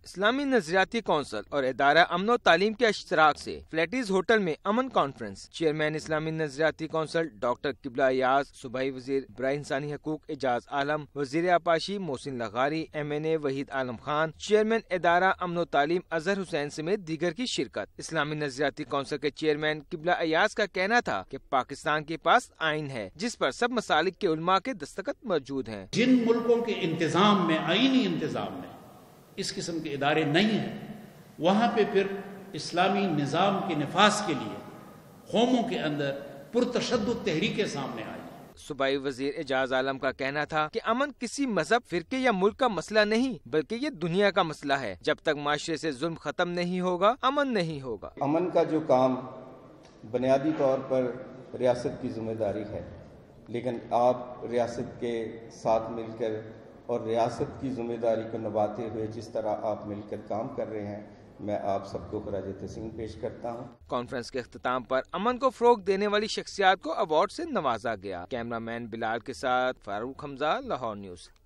اسلامی نظریاتی کونسل اور ادارہ امن و تعلیم کے اشتراک سے فلیٹیز ہوٹل میں امن کانفرنس۔ چیئرمین اسلامی نظریاتی کونسل ڈاکٹر قبلہ ایاز، صوبائی وزیر برائے انسانی حقوق اعجاز عالم، وزیر آبپاشی محسن لغاری، MNA وحید عالم خان، چیئرمین ادارہ امن و تعلیم اظہر حسین سمیت دیگر کی شرکت۔ اسلامی نظریاتی کونسل کے چیئرمین قبلہ ایاز کا کہنا تھا کہ پاکستان کے پاس آئین ہے جس پر سب مسالک کے علماء کے دستخط موجود ہیں۔ جن ملکوں کے انتظام میں، آئینی انتظام میں اس قسم کے ادارے نہیں ہیں، وہاں پہ پھر اسلامی نظام کے نفاذ کے لیے قوموں کے اندر پرتشدد تحریکیں سامنے آئی۔ صوبائی وزیر اعجاز عالم کا کہنا تھا کہ امن کسی مذہب، فرقے یا ملک کا مسئلہ نہیں بلکہ یہ دنیا کا مسئلہ ہے۔ جب تک معاشرے سے ظلم ختم نہیں ہوگا، امن نہیں ہوگا۔ امن کا جو کام بنیادی طور پر ریاست کی ذمہ داری ہے، لیکن آپ ریاست کے ساتھ مل کر اور ریاست کی ذمہ داری کو نبھاتے ہوئے جس طرح آپ مل کر کام کر رہے ہیں، میں آپ سب کو خراج تحسین پیش کرتا ہوں۔ کانفرنس کے اختتام پر امن کو فروغ دینے والی شخصیات کو ایوارڈ سے نوازا گیا۔ کیمرہ مین بلال کے ساتھ فاروق حمزہ، لاہور نیوز۔